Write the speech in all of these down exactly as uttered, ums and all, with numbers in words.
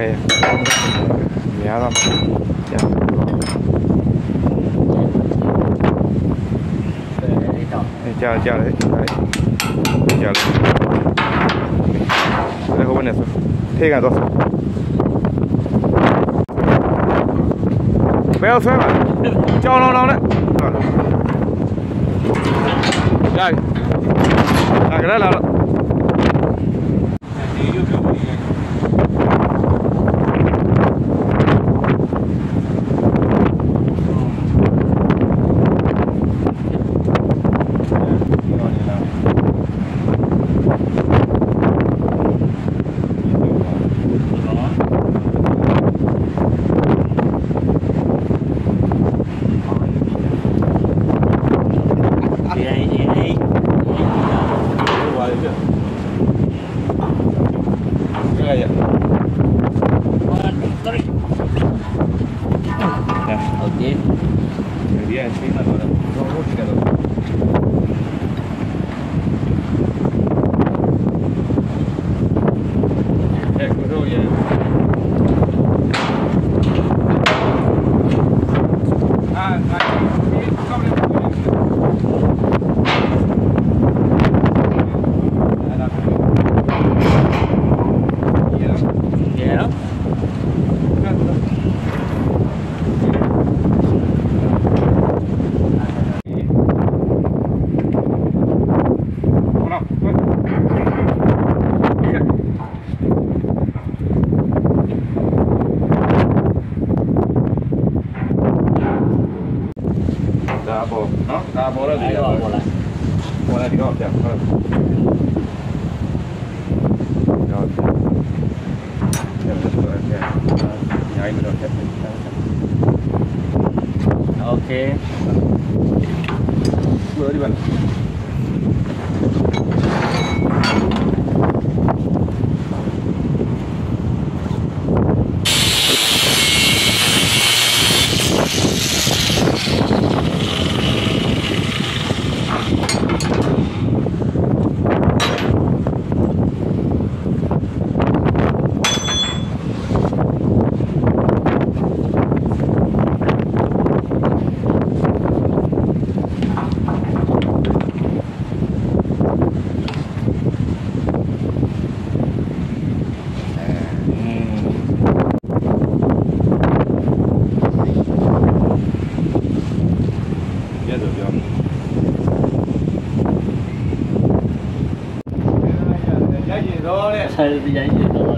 များတော့ကြာတယ်ကြာကြာတယ်ကြာတယ်အဲ့ဟိုဘက်နဲ့ဆိုထိကတော့ဘယ်ဆွဲမှာကြောင်လောင်လောင်နဲ့ကြာလာကြလာတော့Oke. Boleh di mana? Saya tidak ingin tahu.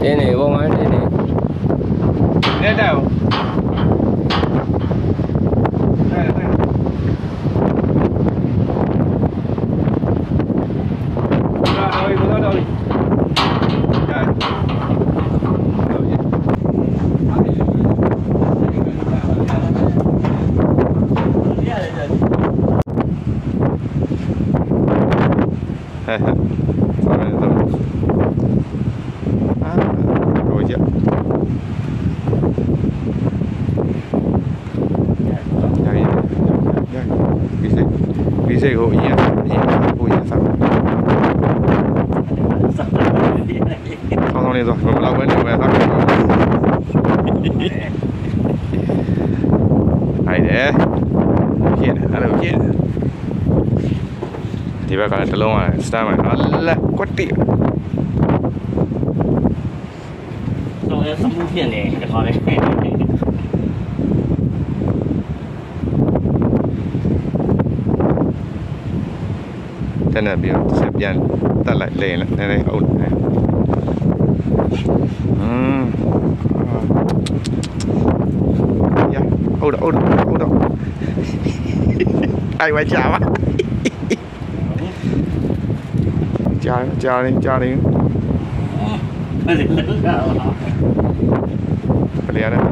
တင်းနေပုံမှန်တင်းနေနေတယ်ဟုတ်အဲ့ဒါတော့တော့တော့ဟဲ့ဟဲ့ဆောင်းနေတော့အာတော့ရရရရဒီစိတ်ဒီစိတ်ကိုအရင်အရင်ကိုရင်စားဆောင်းဆောင်းနေတော့ဘယ်လောက်ပဲနေပဲစားကြတော့ဟိုင်တယ်ကျင်းအဲ့လိုကျင်းဒီဘက်ကလည်းတစ်လုံးကစတမ်းမှာလက်ကွက်တိတော့ရစမှုဖြစ်နေတခါလေးတနက်ပြီးတော့ဆက်ပြန်တက်လိုက်လဲနည်းနည်းအုပ်နေอืมရအုပ်တော့အုပ်တော့အုပ်တော့အိုင်ဝါချာပါကြားကြားနေကြားနေဘယ်လိုလဲဘယ်ရလဲ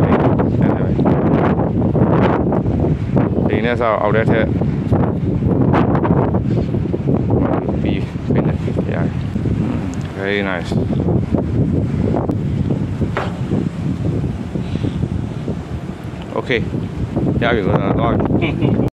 ဒီနေ့ဆောက်အောက်တဲ့ထက်ပြီးပြင်နေရ very nice okay ရပြီတော့